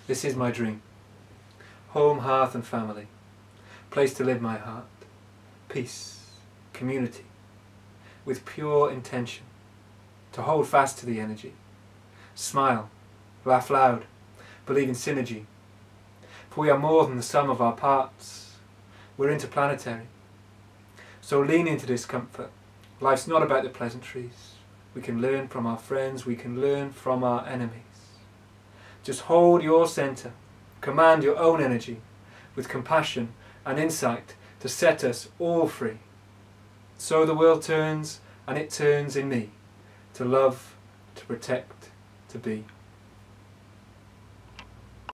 This is my dream. Home, hearth and family. Place to live my heart. Peace, community. With pure intention. To hold fast to the energy. Smile, laugh loud, believe in synergy. For we are more than the sum of our parts. We're interplanetary. So lean into discomfort. Life's not about the pleasantries. We can learn from our friends, we can learn from our enemies. Just hold your centre, command your own energy with compassion and insight to set us all free. So the world turns, and it turns in me, to love, to protect, to be.